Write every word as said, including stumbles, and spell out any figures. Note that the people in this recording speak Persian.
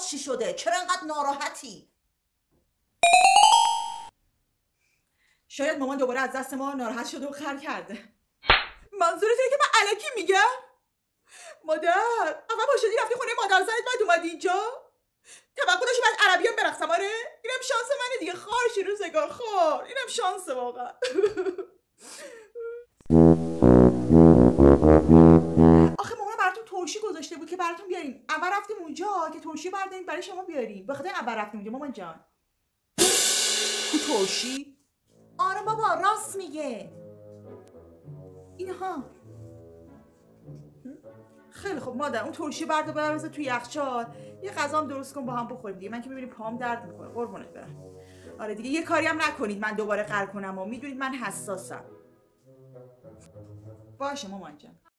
باز چی شده؟ چرا انقدر ناراحتی؟ شاید مامان دوباره از دست ما ناراحت شده و خر کرده. منظورت اینه که من الکی میگم؟ مادر اول با شدی رفتی خونه مادر زنت بعد اومدی اینجا؟ توقع داشتی بعد عربی هم برقصم آره؟ اینم شانس منه دیگه. خار شیروزگار خار، اینم شانسه واقعا. آخه مامان براتون ترشی گذاشته بود که براتون بیاریم. اول رفتیم اونجا که ترشی برداریم برای شما بیاریم. بخاطر اول رفتیم اونجا مامان جان. تو ترشی؟ آره بابا راست میگه. اینها. خیلی خب مادر اون ترشی بردا بذار توی یخچال، یه غذا هم درست کن با هم بخوریم دیگه. من که میبینی پام درد میکنه قربونت برم. آره دیگه یه کاری هم نکنید من دوباره قهر کنم و میدونید من حساسم. باشه مامان جان.